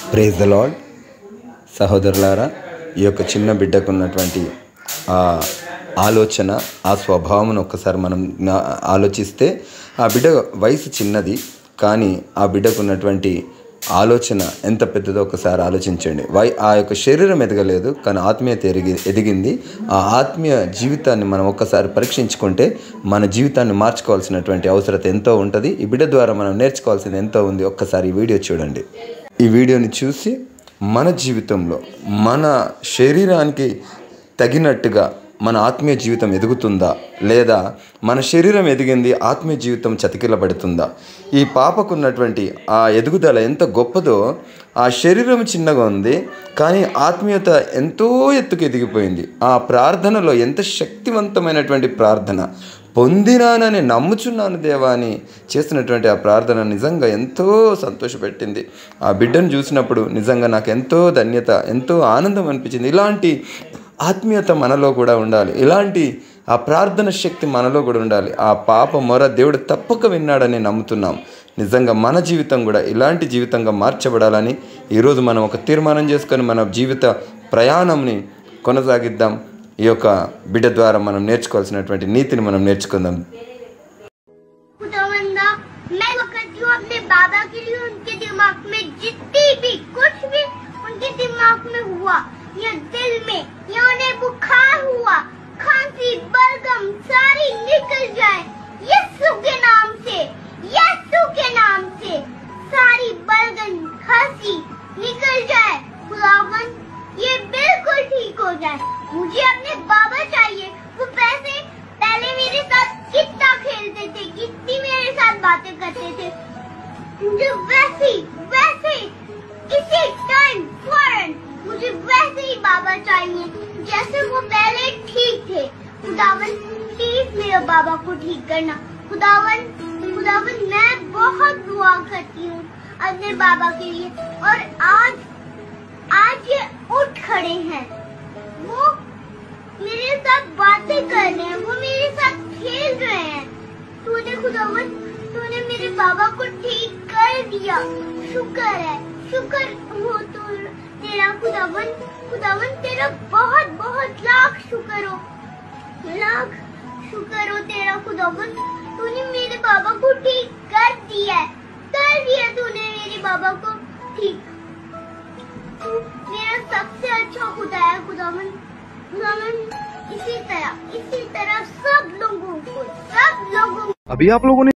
Praise the lord. సహోదరులారా, ఈ యొక్క చిన్న బిడ్డకు ఉన్నటువంటి ఆ ఆలోచన, ఆ స్వభావం ఒక్కసారి మనం ఆలోచిస్తే, ఆ బిడ్డ వయసు చిన్నది కానీ ఆ బిడ్డకు ఉన్నటువంటి ఆలోచన ఎంత పెద్దదో ఒకసారి ఆలోచించండి. ఆ యొక్క శరీరం ఎదగలేదు కానీ ఆత్మీయత ఎదిగింది. ఆ ఆత్మీయ జీవితాన్ని మనం ఒక్కసారి పరీక్షించుకుంటే మన జీవితాన్ని మార్చుకోవాల్సినటువంటి అవసరం ఎంతో ఉంటుంది. ఈ బిడ్డ ద్వారా మనం నేర్చుకోవాల్సింది ఎంతో ఉంది. ఒక్కసారి ఈ వీడియో చూడండి. ఈ వీడియోని చూసి మన జీవితంలో మన శరీరానికి తగినట్టుగా మన ఆత్మీయ జీవితం ఎదుగుతుందా, లేదా మన శరీరం ఎదిగింది ఆత్మీయ జీవితం చతికిలబడుతుందా? ఈ పాపకున్నటువంటి ఆ ఎదుగుదల ఎంత గొప్పదో. ఆ శరీరం చిన్నగా ఉంది కానీ ఆత్మీయత ఎంతో ఎత్తుకు ఎదిగిపోయింది. ఆ ప్రార్థనలో ఎంత శక్తివంతమైనటువంటి ప్రార్థన! పొందినానని నమ్ముచున్నాను దేవా అని చేస్తున్నటువంటి ఆ ప్రార్థన నిజంగా ఎంతో సంతోషపెట్టింది. ఆ బిడ్డను చూసినప్పుడు నిజంగా నాకు ఎంతో ధన్యత, ఎంతో ఆనందం అనిపించింది. ఇలాంటి ఆత్మీయత మనలో కూడా ఉండాలి. ఇలాంటి ఆ ప్రార్థన శక్తి మనలో కూడా ఉండాలి. ఆ పాప మొర దేవుడు తప్పక విన్నాడని నమ్ముతున్నాం. నిజంగా మన జీవితం కూడా ఇలాంటి జీవితంగా మార్చబడాలని ఈరోజు మనం ఒక తీర్మానం చేసుకొని మన జీవిత ప్రయాణంని కొనసాగిద్దాం. ఈ యొక్క బిడ్డ ద్వారా మనం నేర్చుకోవాల్సినటువంటి నీతిని మనం నేర్చుకుందాం. या दिल में या उन्हें बुखार हुआ, खांसी, बलगम सारी निकल जाए यीशु के नाम से, यीशु के नाम से सारी बलगम खांसी निकल जाए। खुदावन ये बिल्कुल ठीक हो जाए। मुझे अपने बाबा चाहिए। वो पैसे पहले मेरे साथ कितना खेलते थे, कितनी मेरे साथ बातें करते थे, मुझे वैसे इसी टाइम फौरन मुझे वैसे ही बाबा चाहिए जैसे वो पहले ठीक थे। खुदावन प्लीज मेरे बाबा को ठीक करना। खुदावन मैं बहुत दुआ करती हूँ अपने बाबा के लिए। और आज ये उठ खड़े हैं, वो मेरे साथ बातें कर रहे हैं, वो मेरे साथ खेल रहे हैं। खुदावन तूने मेरे बाबा को ठीक कर दिया। शुक्र है, शुक्र हो तो तेरा खुदावन तेरा बहुत बहुत लाख शुक्र हो तेरा खुदावन। तूने मेरे बाबा को ठीक कर दिया तूने मेरे बाबा को ठीक। तू मेरा सबसे अच्छा खुदा है खुदावन। इसी तरह सब लोगों अभी आप लोगों ने